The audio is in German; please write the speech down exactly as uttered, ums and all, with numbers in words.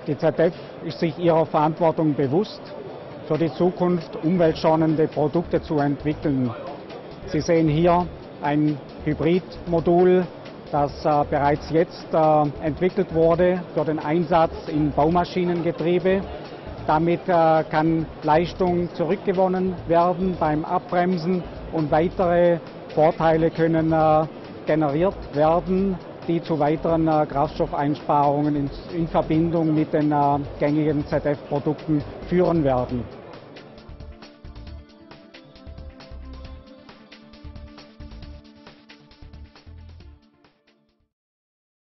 Die Z F ist sich ihrer Verantwortung bewusst, für die Zukunft umweltschonende Produkte zu entwickeln. Sie sehen hier ein Hybridmodul, das äh, bereits jetzt äh, entwickelt wurde für den Einsatz in Baumaschinengetriebe. Damit äh, kann Leistung zurückgewonnen werden beim Abbremsen und weitere Vorteile können äh, generiert werden, die zu weiteren äh, Kraftstoffeinsparungen in, in Verbindung mit den äh, gängigen Z F-Produkten führen werden.